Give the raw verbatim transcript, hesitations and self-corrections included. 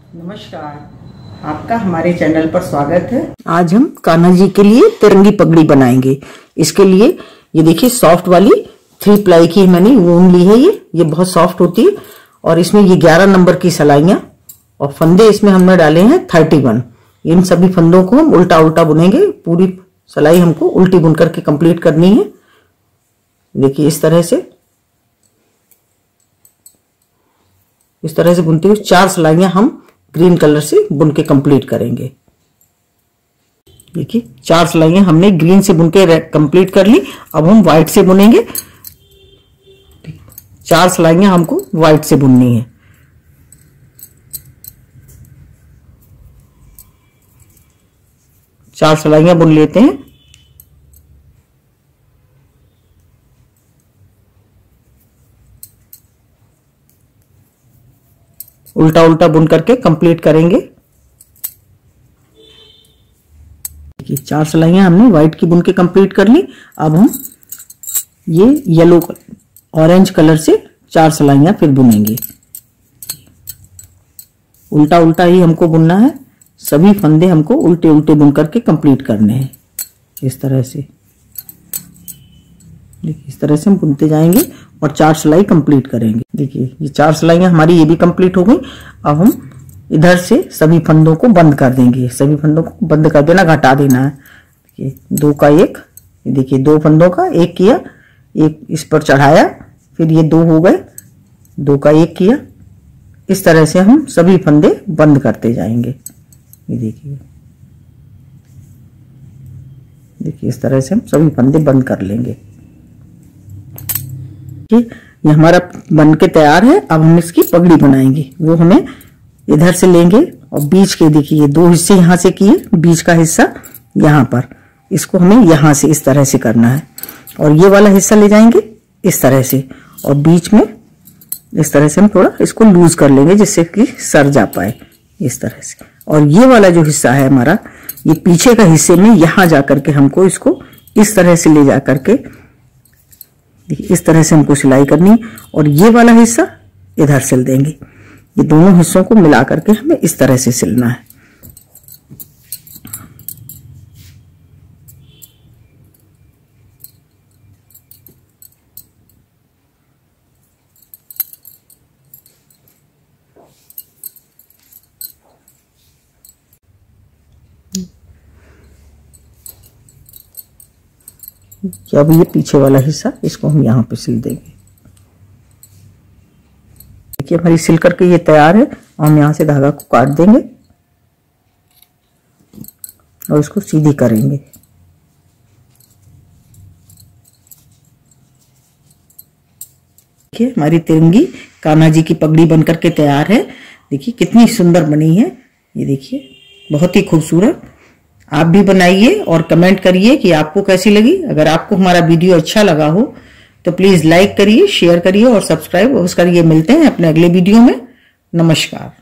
नमस्कार, आपका हमारे चैनल पर स्वागत है। आज हम कान्हा जी के लिए तिरंगी पगड़ी बनाएंगे। इसके लिए ये देखिए सॉफ्ट वाली थ्री प्लाई की मैंने ऊन ली है। ये ये बहुत सॉफ्ट होती है और इसमें ये ग्यारह नंबर की सलाइयां और फंदे इसमें हमने डाले हैं थर्टी वन। इन सभी फंदों को हम उल्टा उल्टा बुनेंगे। पूरी सलाई हमको उल्टी बुन करके कंप्लीट करनी है। देखिए इस तरह से इस तरह से बुनते हुए चार सलाइयां हम ग्रीन कलर से बुन के कंप्लीट करेंगे। देखिए चार सलाइयां हमने ग्रीन से बुन के कंप्लीट कर ली। अब हम व्हाइट से बुनेंगे। चार सलाइयां हमको व्हाइट से बुननी है। चार सलाइयां बुन लेते हैं। उल्टा उल्टा बुन करके कंप्लीट करेंगे। देखिए चार सलाइयां हमने व्हाइट की बुन के कंप्लीट कर ली। अब हम ये येलो ऑरेंज कलर से चार सलाइयां फिर बुनेंगे। उल्टा उल्टा ही हमको बुनना है। सभी फंदे हमको उल्टे उल्टे बुन करके कंप्लीट करने हैं। इस तरह से देखिए इस तरह से हम बुनते जाएंगे और चार सिलाई कंप्लीट करेंगे। देखिए ये चार सिलाइयां हमारी ये भी कंप्लीट हो गई। अब हम इधर से सभी फंदों को बंद कर देंगे। सभी फंदों को बंद कर देना, घटा देना है। देखिए दो का एक, देखिए दो फंदों का एक किया, एक इस पर चढ़ाया, फिर ये दो हो गए, दो का एक किया। इस तरह से हम सभी फंदे बंद करते जाएंगे। ये देखिए देखिए इस तरह से हम सभी फंदे बंद कर लेंगे। ये हमारा बन के तैयार है। अब हम इसकी पगड़ी बनाएंगे। वो हमें इधर से लेंगे और बीच के देखिए दो हिस्से यहां से किए, बीच का हिस्सा यहां पर, इसको हमें यहां से इस तरह से करना है और ये वाला हिस्सा ले जाएंगे इस तरह से और बीच में इस तरह से हम थोड़ा इसको लूज कर लेंगे जिससे कि सर जा पाए इस तरह से। और ये वाला जो हिस्सा है हमारा, ये पीछे का हिस्से में यहां जाकर के हमको इसको इस तरह से ले जा करके इस तरह से हमको सिलाई करनी और ये वाला हिस्सा इधर सिल देंगे। ये दोनों हिस्सों को मिला करके हमें इस तरह से सिलना है। अब ये पीछे वाला हिस्सा इसको हम यहां पे सिल देंगे। देखिए हमारी सिल करके ये तैयार है और हम यहां से धागा को काट देंगे और इसको सीधी करेंगे। देखिए हमारी तिरंगी कान्हा जी की पगड़ी बनकर के तैयार है। देखिए कितनी सुंदर बनी है। ये देखिए बहुत ही खूबसूरत। आप भी बनाइए और कमेंट करिए कि आपको कैसी लगी। अगर आपको हमारा वीडियो अच्छा लगा हो तो प्लीज लाइक करिए, शेयर करिए और सब्सक्राइब करिए। मिलते हैं अपने अगले वीडियो में। नमस्कार।